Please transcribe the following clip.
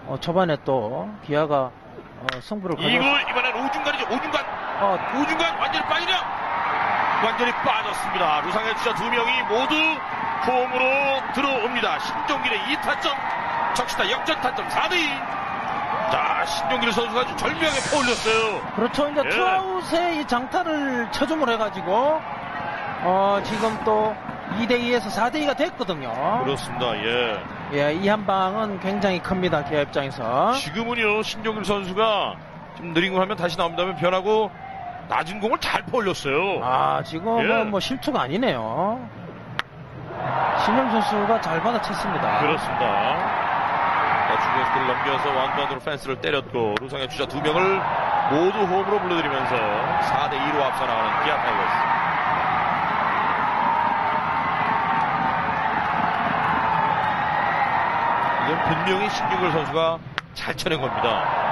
초반에 또 기아가 승부를 이번엔 오중간이죠. 오중간 완전히 빠지냐? 완전히 빠졌습니다. 루상의 주자 2명이 모두 홈으로 들어옵니다. 신종길의 2타점, 적시타 역전 타점 4대2. 자, 신종길 선수가 아주 절묘하게 퍼올렸어요. 그렇죠. 이제 투아웃에 이 장타를 쳐줌을 해가지고 지금 또 2대2에서 4대2가 됐거든요. 그렇습니다. 예, 이 한 방은 굉장히 큽니다. 기아 입장에서. 지금은요, 신종길 선수가 좀 느린 거 하면 다시 나온다면 변하고 낮은 공을 잘 퍼올렸어요. 지금은 뭐 실투가 아니네요. 신영 선수가 잘 받아쳤습니다. 그렇습니다. 중견수를 넘겨서 완반으로 펜스를 때렸고 루상의 주자 2명을 모두 홈으로 불러들이면서 4대2로 앞서 나가는 기아 타이거스. 이건 분명히 신종길 선수가 잘 쳐낸 겁니다.